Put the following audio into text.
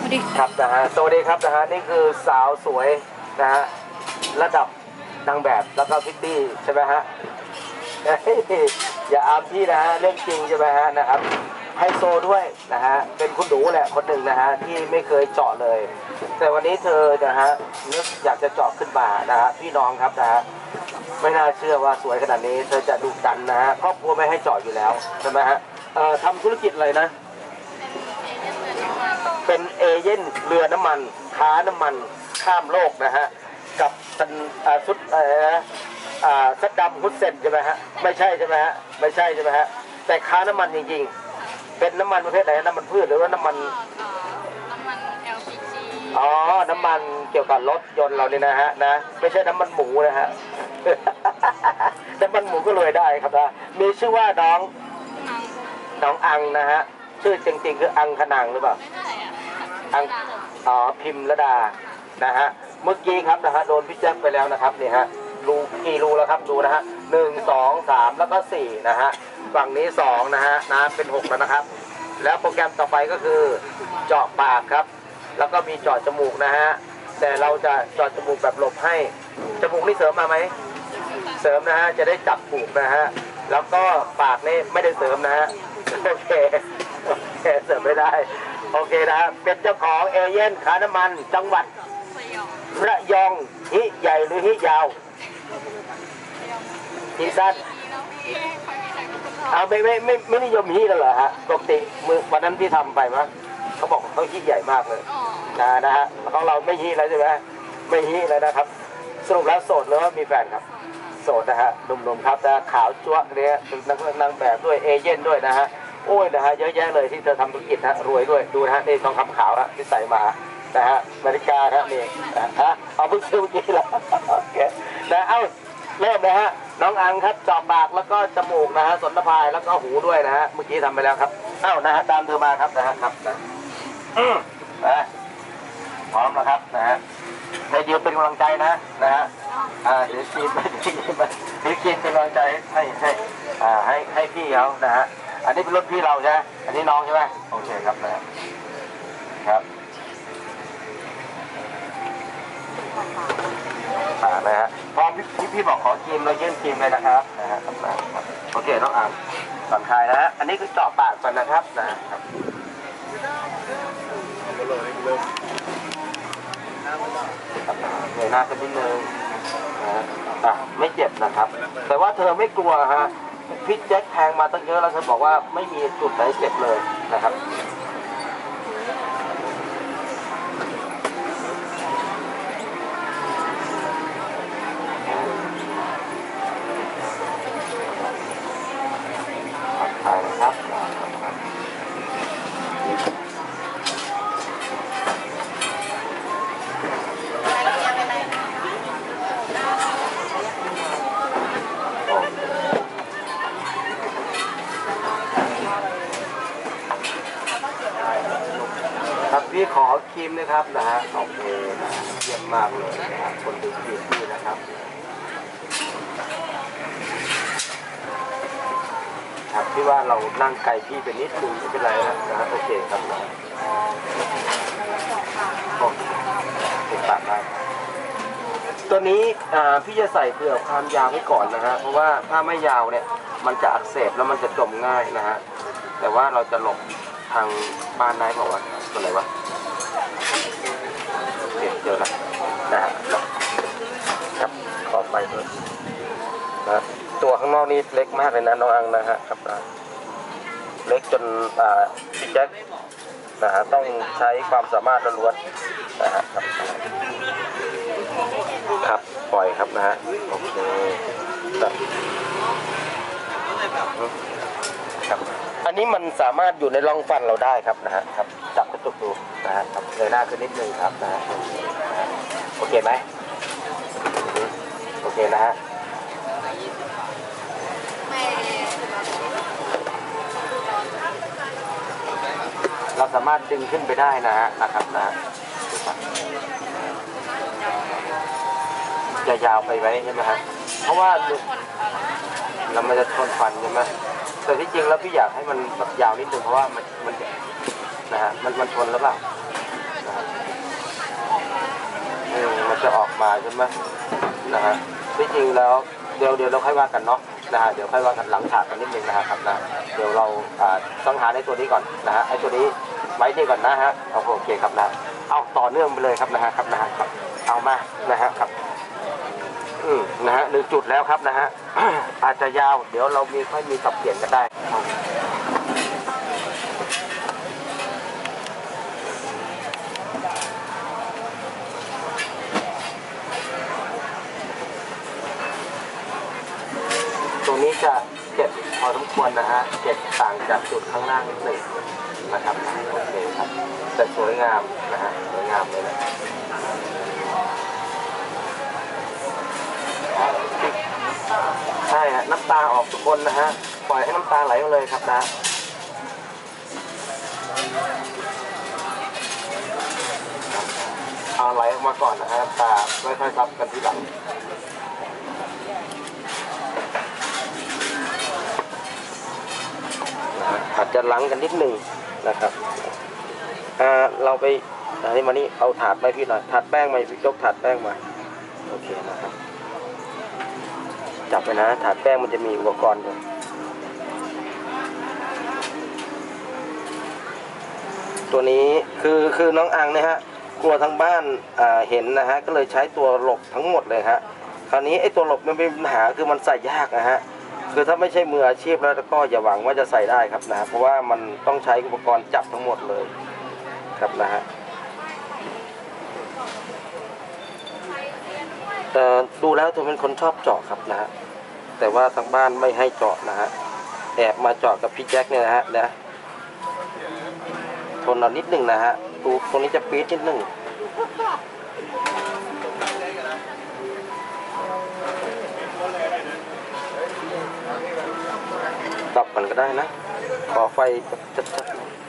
วัสดีครับนะฮะสวัสดีครับนะฮะนี่คือสาวสวยนะฮะระดับนางแบบแล้วก็พิตตี้ใช่ไหมฮะอย่าอามพี่นะฮะเรื่องจริงใช่ไหมฮะนะครับไฮโซด้วยนะฮะเป็นคุณหนูแหละคนหนึ่งนะฮะที่ไม่เคยเจาะเลยแต่วันนี้เธอนะฮะนึกอยากจะเจาะขึ้นมานะฮะพี่น้องครับนะฮะไม่น่าเชื่อว่าสวยขนาดนี้เธอจะดุดันนะฮะครอบครัวไม่ให้เจาะอยู่แล้วใช่ไหมฮะทำธุรกิจอะไรนะเป็นเอเย่นเรือน้ำมันค้าน้ำมันข้ามโลกนะฮะกับซุดซัดดัมฮุสเซนใช่ไหมฮะไม่ใช่ใช่ไหมฮะไม่ใช่ใช่ไหมฮะแต่ค้าน้ำมันจริงๆเป็นน้ำมันประเภทไหนน้ำมันพืชหรือว่าน้ำมัน LPG อ๋อน้ำมันเกี่ยวกับรถยนต์เราเนี่ยนะฮะนะไม่ใช่น้ำมันหมูนะฮะ น้ำมันหมูก็รวยได้ครับนะมีชื่อว่าน้องอังนะฮะชื่อจริงๆคืออังคณังหรือเปล่าอังอ๋อพิมระดานะฮะเมื่อกี้ครับนะฮะโดนพี่แจ๊คไปแล้วนะครับนี่ฮะรูกี่รูแล้วครับดูนะฮะ1 2 3แล้วก็4นะฮะฝั่งนี้2นะฮะนะเป็น6แล้วนะครับแล้วโปรแกรมต่อไปก็คือเจาะปากครับแล้วก็มีเจาะจมูกนะฮะแต่เราจะเจาะจมูกแบบหลบให้จมูกนี่เสริมมาไหมเสริมนะฮะจะได้จับผูกนะฮะแล้วก็ปากนี่ไม่ได้เสริมนะฮะโอเคเสริมไม่ได้โอเคนะเป็นเจ้าของเอเย่นค้าน้ำมันจังหวัดระยองฮิใหญ่หรือฮิยาวฮิสั้นเอาไม่นิยมฮิแล้วเหรอฮะปกติมือวันนั้นที่ทำไปมั้ยเขาบอกเขาฮิใหญ่มากเลยนะฮะของเราไม่ฮิแล้วใช่ไหมไม่ฮิแล้วนะครับสรุปแล้วโสดหรือว่ามีแฟนครับโสดนะฮะหนุ่มๆครับแต่ขาวจั๊วเนี่ยเป็นนางแบบด้วยเอเย่นด้วยนะฮะโอ้ยนะฮะเยอะแยะเลยที่เธอทำธุรกิจฮะรวยด้วยดูนะฮะนี่ทองคำขาวฮะที่ใส่มานะฮะนาฬิกาครับนี่ฮะเอาเพิ่งซื้อเมื่อกี้แล้วโอเคนะเอ้าเริ่มนะฮะน้องอังครับจอบปากแล้วก็จมูกนะฮะสนพายแล้วก็หูด้วยนะฮะเมื่อกี้ทำไปแล้วครับเอ้านะฮะตามเธอมาครับนะฮะครับนะพร้อมแล้วครับนะฮะให้ยืนเป็นกำลังใจนะฮะเดี๋ยวชีนไปที่มาเดี๋ยวชีนเป็นกำลังใจให้พี่เขานะฮะอันนี้เป็นรุ่นพี่เราใช่ไหมอันนี้น้องใช่ไหมโอเคครับนะครับนะฮะพอพี่บอกขอทีมเรายื่นทีมเลยนะครับนะฮะครับโอเคน้องอ่านผ่อนคลายนะฮะอันนี้คือเจาะปากก่อนนะครับนะครับเงยหน้าขึ้นนิดนึงไม่เจ็บนะครับแต่ว่าเธอไม่กลัวฮะพี่แจ็คแทงมาตั้งเยอะแล้วเธอบอกว่าไม่มีจุดไหนเจ็บเลยนะครับถ่ายนะครับพี่ขอครีมนะครับนะฮะโอเคนะเยี่ยมมากเลยนะคนดูคลิปนี่นะครับครับที่ว่าเรานั่งไกลพี่เป็นนิดนึงไม่เป็นไรนะฮะโอเคครับนะโอเคติดปากได้ตัวนี้พี่จะใส่เผื่อความยาวไว้ก่อนนะฮะเพราะว่าถ้าไม่ยาวเนี่ยมันจะอักเสบแล้วมันจะจมง่ายนะฮะแต่ว่าเราจะหลบทางบ้านได้บอกว่าตัวไหนวะเจอแล้วนะฮะครับขอไปเลยนะตัวข้างนอกนี่เล็กมากเลยนะน้องอังนะฮะครับเล็กจนพี่แจ็คนะฮะต้องใช้ความสามารถล้วนๆนะฮะครับปล่อยครับนะฮะโอเคครับอันนี้มันสามารถอยู่ในร่องฟันเราได้ครับนะฮะครับจับกระตุกดูนะฮะครับเลยหน้าขึ้นนิดนึงครับนะฮะโอเคไหมโอเคนะฮะเราสามารถดึงขึ้นไปได้นะฮะนะครับนะจะยาวไปไหมใช่ไหมฮะเพราะว่าเรามันจะทนฟันใช่ไหมแต่ที่จริงแล้วพี่อยากให้มันยาวนิดนึงเพราะว่ามันนะฮะมันทนแล้วเปล่าจะออกมาใช่ไหมนะฮะที่จริงแล้วเดี๋ยวเราค่อยว่ากันเนาะนะฮะเดี๋ยวค่อยว่ากันหลังฉากกันนิดนึงนะครับนะเดี๋ยวเราต้องหาในตัวนี้ก่อนนะฮะไอ้ตัวนี้ไว้นี่ก่อนนะฮะโอเคครับนะเอาต่อเนื่องไปเลยครับนะฮะครับนะฮะครับเอามานะฮะครับนะฮะ1 จุดแล้วครับนะฮะ อาจจะยาวเดี๋ยวเราค่อยมีสับเปลี่ยนกันได้ตรงนี้จะเจ็บพอสมควรนะฮะเจ็บต่างจากจุดข้างล่างนิดหนึ่งนะครับโอเคครับแต่สวยงามนะฮะสวยงามเลยนะใช่ฮะน้ำตาออกทุกคนนะฮะปล่อยให้น้ำตาไหลมาเลยครับนะเอาไหลออกมาก่อนนะฮะน้ำตาค่อยๆซับกันทีหลังอาจจะล้างกันนิดหนึ่งนะครับเราไปอันนี้มานี่เอาถาดไปพี่หน่อยถาดแป้งมาพี่ยกถาดแป้งมาโอเคนะครับจับไปนะถาดแป้งมันจะมีอุปกรณ์อยู่ตัวนี้คือน้องอังนะฮะกลัวทั้งบ้านเห็นนะฮะก็เลยใช้ตัวหลบทั้งหมดเลยฮะคราวนี้ไอ้ตัวหลบมันเป็นปัญหาคือมันใส่ยากนะฮะคือถ้าไม่ใช่มืออาชีพแล้วก็อย่าหวังว่าจะใส่ได้ครับนะเพราะว่ามันต้องใช้อุปกรณ์จับทั้งหมดเลยครับนะฮะดูแล้วเธอเป็นคนชอบเจาะครับนะฮะแต่ว่าทางบ้านไม่ให้เจาะนะฮะแอบมาเจาะกับพี่แจ็คเนี่ยนะฮะนะทนเรานิดหนึ่งนะฮะตรงนี้จะปี๊ดนิดหนึ่งดับมันก็ได้นะขอไฟชัดๆ